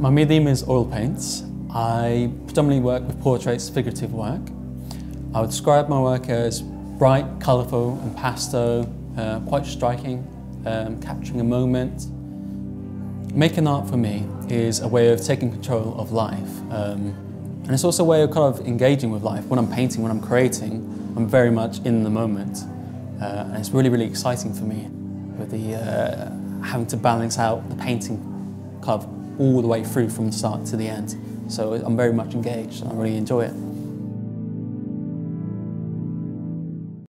My medium is oil paints. I predominantly work with portraits, figurative work. I would describe my work as bright, colourful and pastel, quite striking, capturing a moment. Making art for me is a way of taking control of life. And it's also a way of kind of engaging with life. When I'm painting, when I'm creating, I'm very much in the moment. And it's really, really exciting for me with the having to balance out the painting kind of all the way through from the start to the end. So I'm very much engaged and I really enjoy it.